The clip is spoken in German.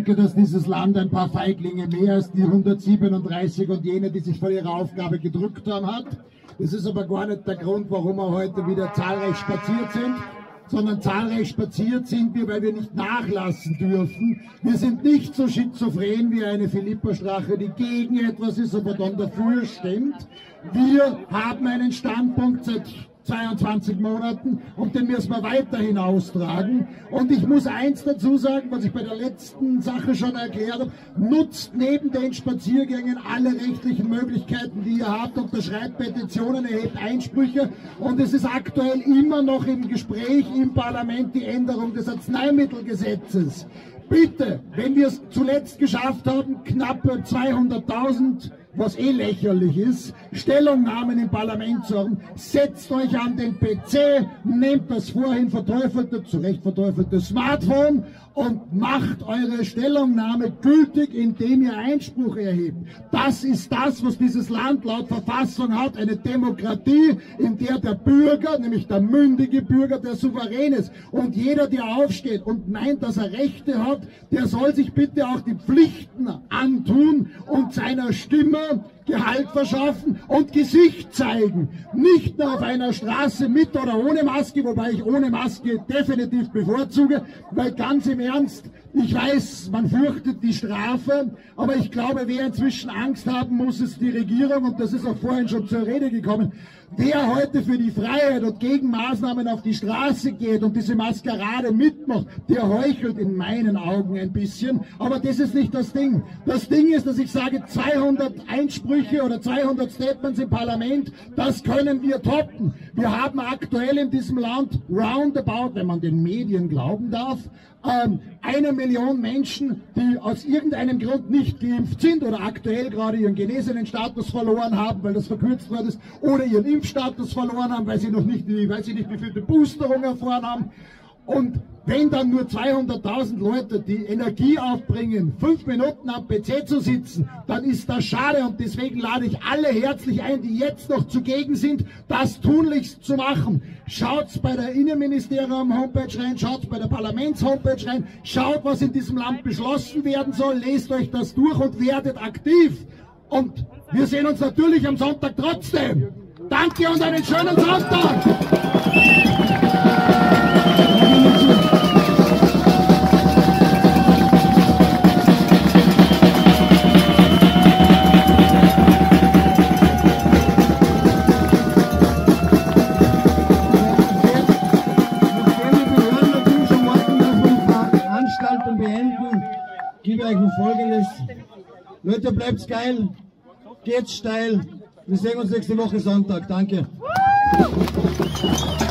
denke, dass dieses Land ein paar Feiglinge mehr als die 137 und jene, die sich vor ihrer Aufgabe gedrückt haben, hat. Das ist aber gar nicht der Grund, warum wir heute wieder zahlreich spaziert sind, sondern zahlreich spaziert sind wir, weil wir nicht nachlassen dürfen. Wir sind nicht so schizophren wie eine Philippa Strache, die gegen etwas ist, aber dann dafür stimmt. Wir haben einen Standpunkt seit 22 Monaten und den müssen wir weiterhin austragen. Und ich muss eins dazu sagen, was ich bei der letzten Sache schon erklärt habe: Nutzt neben den Spaziergängen alle rechtlichen Möglichkeiten, die ihr habt, unterschreibt Petitionen, erhebt Einsprüche, und es ist aktuell immer noch im Gespräch im Parlament die Änderung des Arzneimittelgesetzes. Bitte, wenn wir es zuletzt geschafft haben, knappe 200.000, was eh lächerlich ist, Stellungnahmen im Parlament zu haben, setzt euch an den PC, nehmt das vorhin verteufelte, zu Recht verteufelte Smartphone und macht eure Stellungnahme gültig, indem ihr Einspruch erhebt. Das ist das, was dieses Land laut Verfassung hat, eine Demokratie, in der der Bürger, nämlich der mündige Bürger, der souverän ist. Und jeder, der aufsteht und meint, dass er Rechte hat, der soll sich bitte auch die Pflichten antun und seiner Stimme Gehalt verschaffen und Gesicht zeigen. Nicht nur auf einer Straße mit oder ohne Maske, wobei ich ohne Maske definitiv bevorzuge, weil ganz im Ernst, ich weiß, man fürchtet die Strafe, aber ich glaube, wer inzwischen Angst haben muss, ist die Regierung, und das ist auch vorhin schon zur Rede gekommen. Wer heute für die Freiheit und gegen Maßnahmen auf die Straße geht und diese Maskerade mitmacht, der heuchelt in meinen Augen ein bisschen. Aber das ist nicht das Ding. Das Ding ist, dass ich sage, 200 Einsprüche oder 200 Statements im Parlament, das können wir toppen. Wir haben aktuell in diesem Land roundabout, wenn man den Medien glauben darf, 1 Million Menschen, die aus irgendeinem Grund nicht geimpft sind oder aktuell gerade ihren genesenen Status verloren haben, weil das verkürzt worden ist, oder ihren Impfstatus verloren haben, weil sie noch nicht, weiß ich nicht, wie viel Boosterung erfahren haben. Und wenn dann nur 200.000 Leute die Energie aufbringen, 5 Minuten am PC zu sitzen, dann ist das schade, und deswegen lade ich alle herzlich ein, die jetzt noch zugegen sind, das tunlichst zu machen. Schaut bei der Innenministerium-Homepage rein, schaut bei der Parlaments-Homepage rein, schaut, was in diesem Land beschlossen werden soll, lest euch das durch und werdet aktiv. Und wir sehen uns natürlich am Sonntag trotzdem. Danke und einen schönen Sonntag! Gebe euch ein Folgendes. Leute, bleibt's geil, geht's steil. Wir sehen uns nächste Woche Sonntag. Danke.